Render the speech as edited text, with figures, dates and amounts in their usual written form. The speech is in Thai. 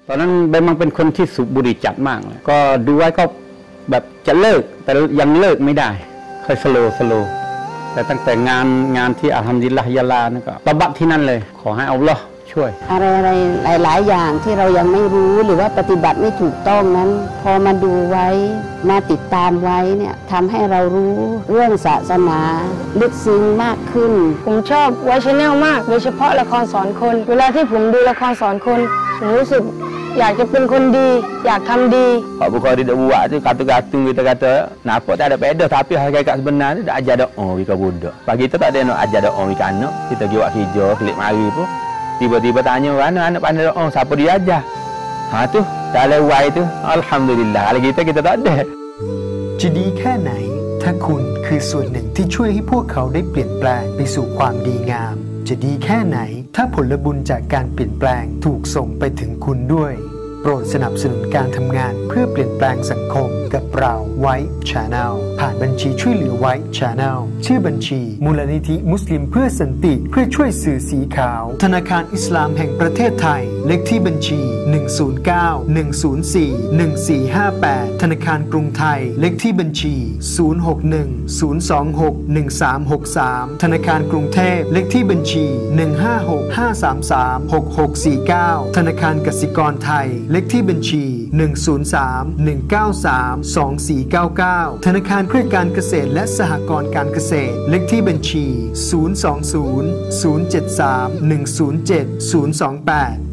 ตอนนั้นใบมังเป็นคนที่สูบบุหรี่จัดมากเลยก็ดูไว้ก็แบบจะเลิกแต่ยังเลิกไม่ได้ค่อยสโลว์แต่ตั้งแต่งานที่อัลฮัมดุลิลลาฮ์ยะลานี่ก็ตะบักที่นั่นเลยขอให้อัลลอฮ์ช่วยอะไรหลายอย่างที่เรายังไม่รู้หรือว่าปฏิบัติไม่ถูกต้องนั้นพอมาดูไว้มาติดตามไว้เนี่ยทำให้เรารู้เรื่องศาสนาลึกซึ้งมากขึ้นผมชอบไวชแนลมากโดยเฉพาะละครสอนคนเวลาที่ผมดูละครสอนคนผมรู้สึกอยากจะเป็นคนดีอยากทำดี Pak Bukhari dah buat tu kata-kata kita kata nampak tak ada beza tapi hakikat sebenarnya dah ajar doa wika budak. Pagi tu tak ada nak ajar doa wika anak. Kita pergi buat kerja klik mari pun tiba-tiba tanya mana anak pandai doa siapa dia ajar. Ha tu dalam wai tu alhamdulillah kalau kita tak ada. จะดีแค่ไหนถ้าคุณคือส่วนหนึ่งที่ช่วยให้พวกเขาได้เปลี่ยนแปลงไปสู่ความดีงามจะดีแค่ไหนถ้าผลบุญจากการเปลี่ยนแปลงถูกส่งไปถึงคุณด้วยโปรดสนับสนุนการทำงานเพื่อเปลี่ยนแปลงสังคมกับเราไว้ Channel ผ่านบัญชีช่วยเหลือไว้ Channel ชื่อบัญชีมูลนิธิมุสลิมเพื่อสันติเพื่อช่วยสื่อสีขาวธนาคารอิสลามแห่งประเทศไทยเลขที่บัญชี109-104-1458ธนาคารกรุงไทยเลขที่บัญชี061-026-1363ธนาคารกรุงเทพเลขที่บัญชี156-533-6649ธนาคารกสิกรไทยเลขที่บัญชี103-193-2499ธนาคารเพื่อการเกษตรและสหกรณ์การเกษตรเลขที่บัญชี020-073-107-028